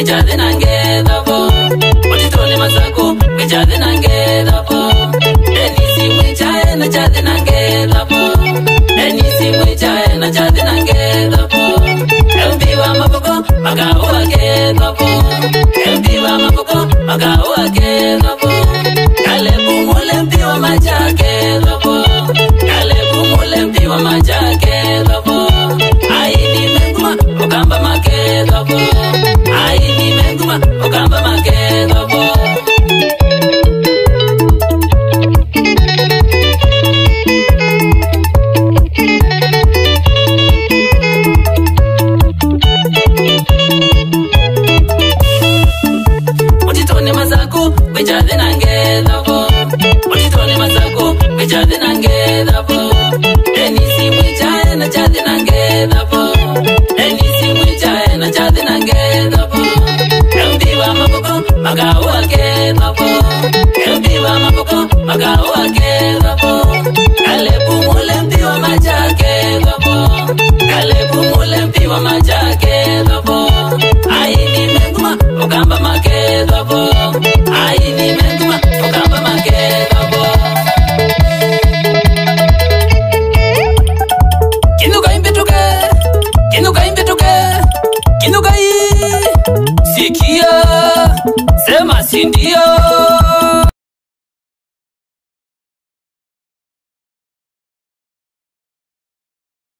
wejade nange davo Otitone masako wejade nange davo Denisi mwichae na jade nange davo Denisi mwichae na jade nange davo Elbiwa mapoko magao wake davo Elbiwa mapoko magao wake davo Kalebu mule mpiwa majake davo Kalebu mule mpiwa majake davo Aini menguma okamba make davo Aini menguma okamba make davo Otitone masako wejade nange davo Otitone masako wejade nange davo Denisi mwichae na jade nange davo Denisi mwichae na jade nange davo Elbiwa mapoko magao wake davo Elbiwa mapoko magao wake davo Kalebu mule mpiwa majake davo Kalebu mule mpiwa majake davo Aini menguma okamba make davo Aini menguma okamba make davo Kinuka impituke Kinuka impituke Kinuka sikia Sema sindio